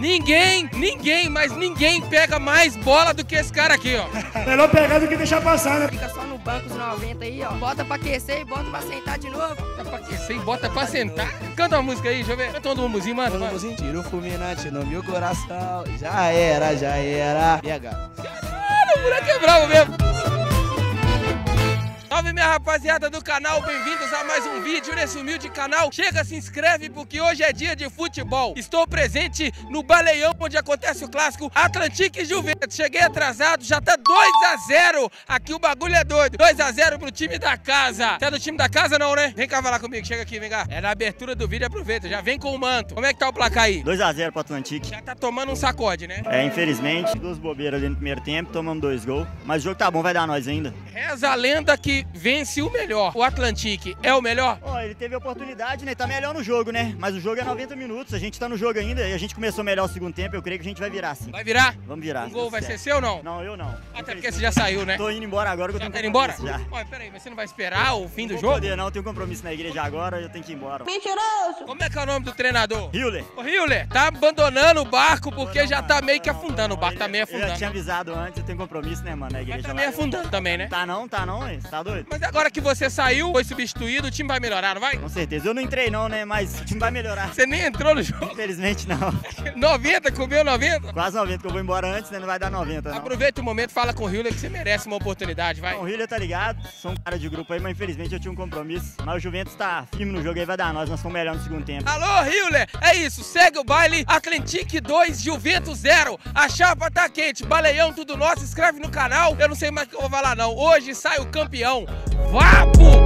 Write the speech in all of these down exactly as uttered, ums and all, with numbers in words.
Ninguém, ninguém, mas ninguém pega mais bola do que esse cara aqui, ó. Melhor pegar do que deixar passar, né? Fica só no banco os noventa aí, ó. Bota pra aquecer e bota pra sentar de novo. Bota pra aquecer e bota pra sentar. Canta uma música aí, deixa eu ver. Canta um bumbuzinho, mano. Um bumbuzinho. Tira o fulminante no meu coração. Já era, já era. P H. Caralho, o moleque é bravo mesmo. Salve minha rapaziada do canal, bem-vindos a mais um vídeo nesse humilde canal. Chega, se inscreve porque hoje é dia de futebol. Estou presente no Baleião, onde acontece o clássico Atlantique e Juventus. Cheguei atrasado, já tá dois a zero. Aqui o bagulho é doido. dois a zero pro time da casa. Você é do time da casa não, né? Vem cá falar comigo, chega aqui, vem cá. É na abertura do vídeo, aproveita, já vem com o manto. Como é que tá o placar aí? dois a zero pro Atlantique. Já tá tomando um sacode, né? É, infelizmente, duas bobeiras ali no primeiro tempo, tomamos dois gols. Mas o jogo tá bom, vai dar nós ainda. Reza a lenda que vence o melhor. O Atlantique é o melhor? Ó, ele teve a oportunidade, né? Tá melhor no jogo, né? Mas o jogo é noventa minutos, a gente tá no jogo ainda e a gente começou melhor o segundo tempo, eu creio que a gente vai virar sim. Vai virar? Vamos virar. O gol vai ser seu ou não? Não, eu não. Até porque você já saiu, né? Tô indo embora agora que eu Já tenho tá indo embora? compromisso já. Olha, peraí, mas você não vai esperar o fim do Não jogo? vou poder não, eu tenho compromisso na igreja agora, eu tenho que ir embora. Mentiroso! Como é que é o nome do treinador? Hiller. Ô, Hiller, tá abandonando o barco porque já tá meio que afundando. O barco tá meio Eu já tinha afundando. avisado antes, eu tenho compromisso, né, mano, na Mas igreja tá lá. meio afundando também, né? Tá não, tá não, hein? Você tá doido? Mas agora que você saiu, foi substituído, o time vai melhorar, não vai? Com certeza, eu não entrei não, né, mas o time vai melhorar. Você nem entrou no jogo. Infelizmente não. noventa, comeu noventa? Quase noventa, que eu vou embora antes, né, não vai dar noventa não. Aproveita o momento, fala com o Hiller que você merece uma oportunidade, vai. Bom, o Hiller tá ligado, sou um cara de grupo aí, mas infelizmente eu tinha um compromisso. Mas o Juventus tá firme no jogo aí, vai dar nós, nós somos melhor no segundo tempo. Alô, Hiller, é isso, segue o baile, Atlantique dois, Juventus zero, a chapa tá quente, Baleião tudo nosso, inscreve no canal, eu não sei mais o que eu vou falar não, hoje sai o campeão, Vapo!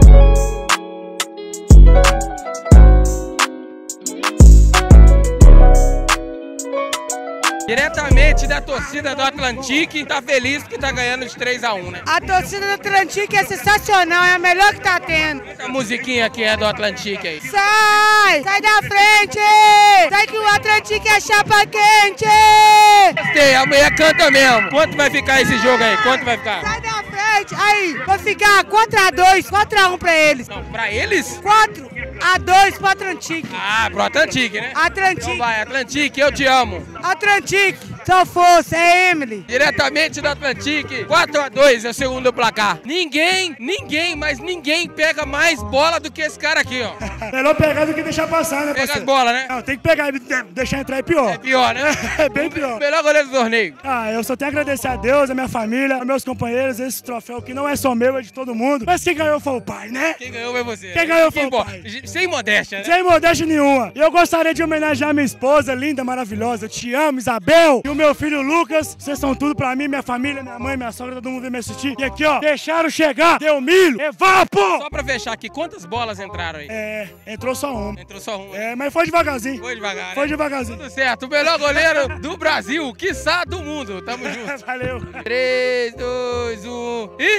Diretamente da torcida do Atlantique, tá feliz que tá ganhando de três a um, né? A torcida do Atlantique é sensacional, é a melhor que tá tendo. Essa musiquinha aqui é do Atlantique aí. Sai! Sai da frente! Sai que o Atlantique é chapa quente! Gostei, a mulher canta mesmo. Quanto vai ficar esse jogo aí? Quanto vai ficar? Sai da frente! Aí, vai ficar quatro a dois, quatro a um pra eles. Não, pra eles? quatro a dois pro Atlantique. Ah, pro Atlantique, né? Então Atlantique, vai, Atlantique, eu te amo. Atlantique, só força, é Emily. Diretamente do Atlantique, quatro a dois é o segundo placar. Ninguém, ninguém, mas ninguém pega mais bola do que esse cara aqui, ó. Melhor pegar do que deixar passar, né, Pega as parceiro? bolas, né? Não, tem que pegar, deixar entrar é pior. É pior, né? É bem pior. Melhor goleiro do torneio. Ah, eu só tenho a agradecer a Deus, a minha família, aos meus companheiros, esse troféu que não é só meu, é de todo mundo. Mas quem ganhou foi o pai, né? Quem ganhou foi você. Quem ganhou foi o Bom, pai. sem modéstia, né? Sem modéstia nenhuma. E eu gostaria de homenagear minha esposa, linda, maravilhosa. Eu te amo, Isabel. E o meu filho Lucas. Vocês são tudo pra mim, minha família, minha mãe, minha sogra, todo mundo veio me assistir. E aqui, ó, deixaram chegar. Deu milho. Evapo! Só pra fechar aqui, quantas bolas entraram aí? É, entrou só uma. Entrou só uma. É, mas foi devagarzinho. Foi devagar, né? Foi devagarzinho. Tudo certo. O melhor goleiro do Brasil, quiçá do mundo. Tamo junto. Valeu. três, dois, um e...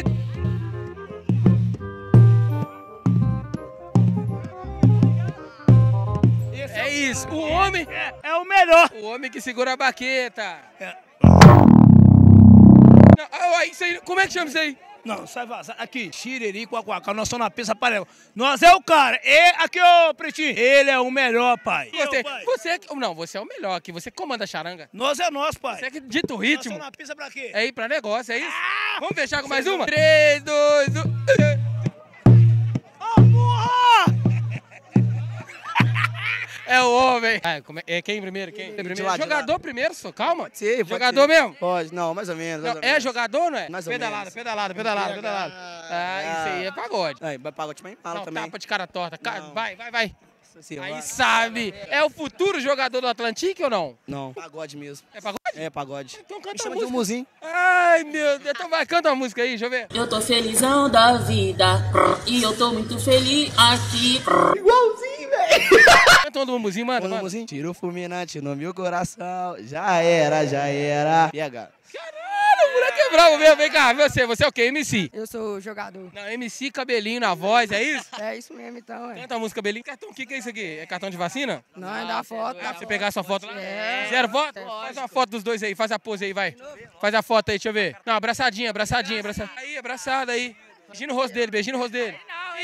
É isso, o homem É, é o melhor. o homem que segura a baqueta. É. Não, ah, isso aí, como é que chama isso aí? Não, sai vazar. Aqui, xiriri, cuacuacá, nós somos na pista parela. Nós é o cara. E aqui, ô, Pretinho, ele é o melhor, pai. Você, Eu, pai. você, é que- não, você é o melhor aqui, você comanda a charanga. Nós é nós, pai. Você é que dita o Nós ritmo. somos na pista pra quê? É ir pra negócio, é isso? Ah! Vamos fechar com mais Você uma? não- três, dois, um... Ô, porra! É o homem. Ah, como é, é quem primeiro? Quem? primeiro? lado, de Jogador primeiro, só calma. Sim, pode Jogador ser. mesmo? Pode, não, mais ou menos. mais Não, ou é menos. jogador, não é? Mais ou pedalada, menos. pedalada, pedalada, pedalada, pedalada. Ah, isso aí é pagode. Aí, pagode também fala Não, também. tapa de cara torta. Ca- Não. Vai, vai, vai. Assim, Aí vai. sabe. É o futuro jogador do Atlantique ou não? Não, pagode mesmo. É pagode? É, pagode. Então Me canta a chama de música. humorzinho. Ai, meu Deus. Então vai, canta uma música aí, deixa eu ver. Eu tô felizão da vida e eu tô muito feliz aqui. Canta um do bumbuzinho, manda, Um manda. humorzinho. Tira o fulminante no meu coração. Já era, já era. P H. Caralho, o moleque é bravo mesmo. Vem cá, você, você é o quê? M C? Eu sou jogador. Não, M C, cabelinho na voz, é isso? É isso mesmo, então, é. Canta a música cabelinho. Cartão, o que, que é isso aqui? É cartão de vacina? Não, é da foto. Dá pra você pegar sua foto lá? É. Zero foto? É. Faz uma foto dos dois aí, faz a pose aí, vai. Faz a foto aí, deixa eu ver. Não, abraçadinha, abraçadinha, abraçadinha. Aí, abraçada aí. Beijinho no rosto dele, beijinho no rosto dele. Ih, pega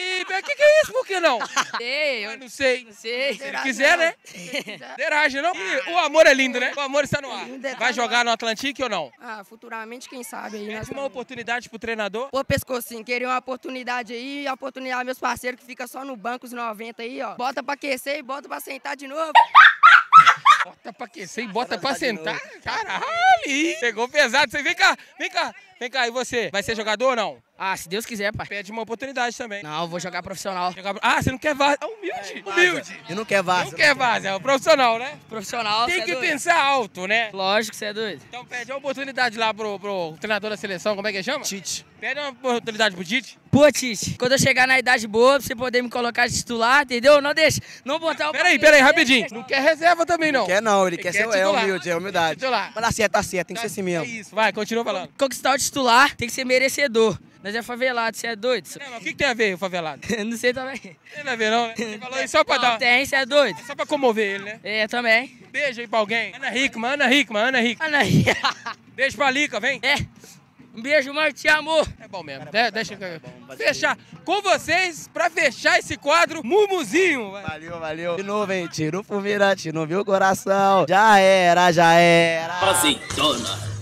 o que, que é isso? Por que não? Sei, Eu eu não sei. não sei. Se quiser, né? Deragem, não? E o amor é lindo, né? O amor está no ar. Vai jogar no Atlantique ou não? Ah, futuramente, quem sabe aí. Nós Pede uma oportunidade pro treinador. Pô, pescocinho, queria uma oportunidade aí, a oportunidade meus parceiros que fica só no banco os noventa aí, ó. Bota pra aquecer e bota pra sentar de novo. Bota pra aquecer e bota pra sentar. Caralho! Pegou pesado. Você vem cá, vem cá. Vem cá, e você? Vai ser jogador ou não? Ah, se Deus quiser, pai. Pede uma oportunidade também. Não, eu vou jogar profissional. Jogar- Ah, você não quer vaza. Ah, humilde. Humilde. E não quer vaza. Não quer vaza, é o profissional, né? Profissional, Tem cê é que doido. pensar alto, né? Lógico, você é doido. Então pede uma oportunidade lá pro, pro treinador da seleção, como é que chama? Tite. Pede uma oportunidade pro Tite. Pô, Tite, quando eu chegar na idade boa, pra você poder me colocar de titular, entendeu? Não deixa, não botar o... Peraí, peraí, rapidinho. Não quer reserva também, não. Quer não, ele, Ele quer, quer ser é titular. humilde, é humildade. Titular. Mas tá certo, tá certo, tem que ser assim É mesmo. isso, vai, continua falando. Conquistar o titular tem que ser merecedor. Nós é favelado, você é doido? Não, mas o que, que tem a ver o favelado? Não sei também. Tem a ver não, né? Você falou isso só pra Não, dar... tem, você é doido? Só pra comover ele, né? É, também. Beijo aí pra alguém. Ana Hickman, Ana Hickman, Ana Hickman. Olha aí. Beijo pra Lica, vem. É. Um beijo, mãe, te amo. É bom mesmo. De- deixa eu fechar com vocês, pra fechar esse quadro, Mumuzinho. vai. Valeu, valeu. De novo, hein? Tira o fulminante, não viu o coração. Já era, já era. Azeitona.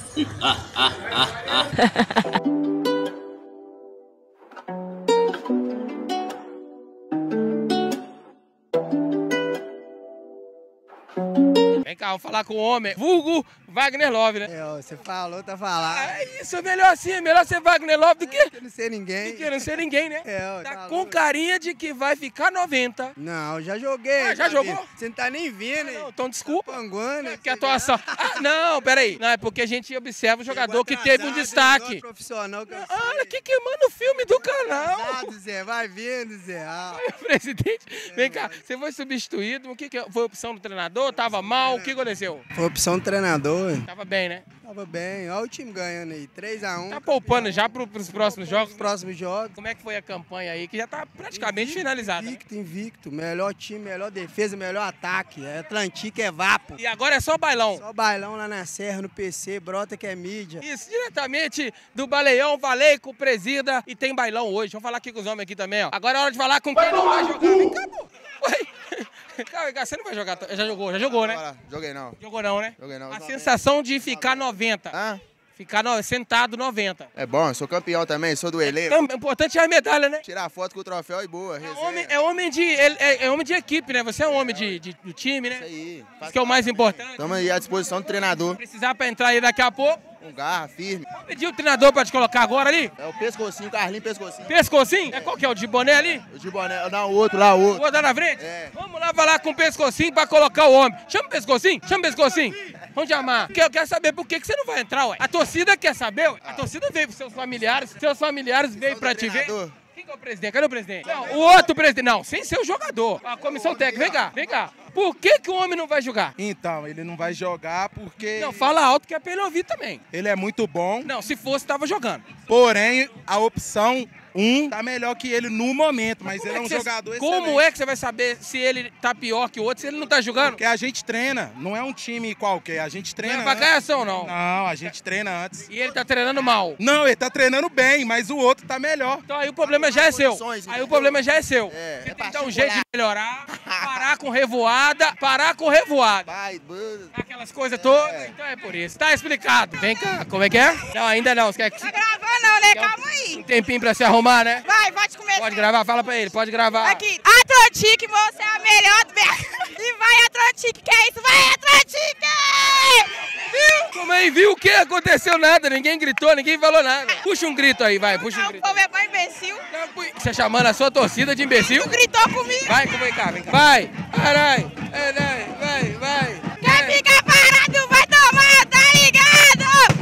Vem cá, vamos falar com o homem. Vulgo Wagner Love, né? É, ó, você falou, tá falando. Ah, é isso, melhor assim, é melhor ser Wagner Love do que... Eu não sei ninguém. Do que não ser ninguém, né? É, ó, Tá tá com louco. carinha de que vai ficar noventa. Não, já joguei. Ah, já tá jogou? vendo? Você não tá nem vendo, hein? Não, então desculpa. Panguana. É que a atuação... Ah, não, peraí. Não, é porque a gente observa o jogador que teve um destaque. Profissional que eu Olha, que que manda o filme do canal. Atrasado, Zé, vai vendo, Zé. Ah, Presidente, vem cá, você foi substituído, o que, que foi opção do treinador? Tava mal, o que aconteceu? foi opção do treinador, hein? Tava bem, né? Tava bem. Olha o time ganhando aí. três a um. Tá poupando já pro, pros próximos jogos? Os próximos jogos. Como é que foi a campanha aí, que já tá praticamente finalizada, né? Invicto, invicto. Melhor time, melhor defesa, melhor ataque. É Atlantique, é vapo. E agora é só bailão. Só bailão lá na Serra, no P C, brota que é mídia. Isso, diretamente do Baleião, falei com o presida e tem bailão hoje. Vamos falar aqui com os homens aqui também, ó. Agora é hora de falar com quem não vai jogar. Vem cá, pô. Oi. Calma, cá, você não vai jogar, já jogou, já jogou, né? Bora, joguei não. Jogou não, né? Joguei não. A sensação de ficar noventa. Hã? Ficar no- sentado noventa. É bom, eu sou campeão também, sou do elenco. O importante é a medalha, né? Tirar foto com o troféu e boa. É resenha. homem, é homem de, ele- é, é homem de equipe, né? Você é um homem de, de- do time, né? Isso aí. Isso que é o mais importante. Estamos aí à disposição do treinador. Precisar pra entrar aí daqui a pouco. Com garra, firme. Pedir o treinador pra te colocar agora ali? É o pescocinho, Carlinho Pescocinho. Pescocinho? É qual que é? O de boné ali? O de boné, não, o outro lá, o outro. Vou dar na frente? É. Vamos lá falar com o Pescocinho pra colocar o homem. Chama o Pescocinho, chama o Pescocinho. Vamos chamar. Porque eu quero saber por que que você não vai entrar, ué. A torcida quer saber, ué. A torcida veio pros seus familiares, seus familiares veio pra te ver. treinador. Quem que é o presidente? Cadê o presidente? Não, o outro presidente. Não, sem ser o jogador. A comissão técnica, vem cá, vem cá. Por que que o homem não vai jogar? Então, ele não vai jogar porque Não, fala alto que é pra ele ouvir também. ele é muito bom, Não, se fosse, tava jogando. porém a opção um tá melhor que ele no momento, mas ele é um que você- jogador Como excelente. é que você vai saber se ele tá pior que o outro, se ele não tá jogando? Porque a gente treina, não é um time qualquer, a gente Não treina é antes. avacalhação, não. Não, a gente treina antes. E ele tá treinando mal. Não, ele tá treinando bem, mas o outro tá melhor. Então aí o problema já é seu. condições, Aí o entendeu? problema já é seu. É, Você é tem que dar um particular. jeito de melhorar, parar com revoada, parar com revoada. Vai, bu- Aquelas coisas todas, então é por isso. Tá explicado. Vem cá, como é que é? Não, ainda não. Você quer que... Tá gravando não, né? Calma aí. Um tempinho pra se arrumar, né? Vai, pode começar. Pode gravar, fala pra ele, pode gravar. Aqui, Atlantique, você é a melhor do mercado. E vai, Atlantique, que é isso? Vai, Atlantique! Viu? Como aí, viu o que? Aconteceu nada, ninguém gritou, ninguém falou nada. Puxa um grito aí, vai, puxa um Não, o grito. povo é bom imbecil. Você chamando a sua torcida de imbecil? Tu gritou comigo. Vai, vem cá, vem cá. Vai, caralho, vai, vai, vai. Quem fica parado vai tomar, tá ligado?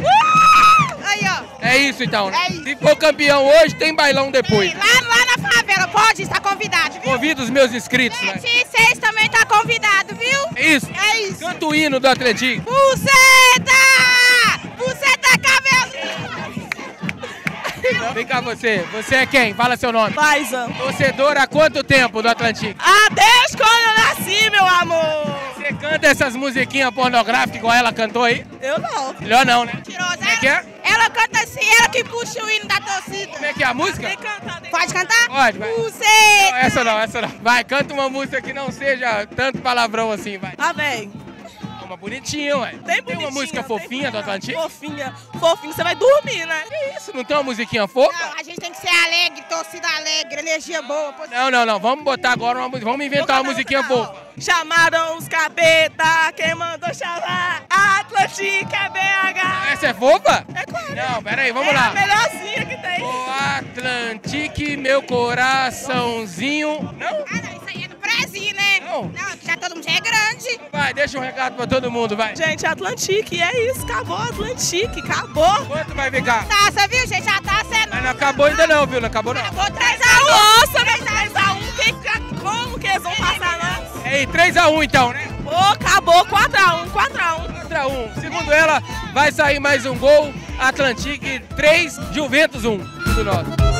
Uh! Aí, ó. É isso então, né? É isso. Se for campeão hoje, tem bailão depois. Lá, lá na favela, pode estar convidado, viu? Convido os meus inscritos, né? Gente, vocês também tá convidado, viu? É isso. É isso. Canta o hino do Atlético. Buceta! Buceta cabelinho! Vem cá você. Você é quem? Fala seu nome. Paizão. Torcedor há quanto tempo do Atlético? Ah, desde quando eu nasci, meu amor! Você canta essas musiquinhas pornográficas igual ela cantou aí? Eu não. Melhor não, né? Tirou Como é que é? Ela canta assim, ela que puxa o hino da torcida. Como é que é a música? Tem que cantar, tem que Pode cantar? Pode, vai. Você. Não, essa não, essa não. Vai, canta uma música que não seja tanto palavrão assim, vai. Ah, vem. Uma bonitinha, ué. Tem, tem uma música fofinha do Atlantique? Fofinha, fofinha, você vai dormir, né? Que isso, não tem uma musiquinha fofa? Não, a gente tem que ser alegre, torcida alegre, energia boa. Não, não, não, vamos botar agora uma música, vamos inventar uma musiquinha fofa. Chamaram os capeta, quem mandou chamar? Atlantique é B H. Essa é fofa? É claro. Não, pera aí, vamos é lá. É a melhorzinha que tem. O Atlantique, meu coraçãozinho. Não? Ah, não, isso aí é do Brasil, né? Não. Não, já todo mundo já é grande. Vai, deixa um recado pra todo mundo, vai. Gente, Atlantique, é isso, acabou Atlantique, acabou. Quanto vai ficar? Taça, viu, gente? Já tá sendo. Mas não acabou ainda não, viu? Não acabou não. Acabou três a um. Nossa, três a um, como que eles vão passar nós? É três a um então, né? Pô, acabou quatro a um, quatro a um. quatro a um. Segundo ela, vai sair mais um gol. Atlantique três, Juventus um. Tudo nosso.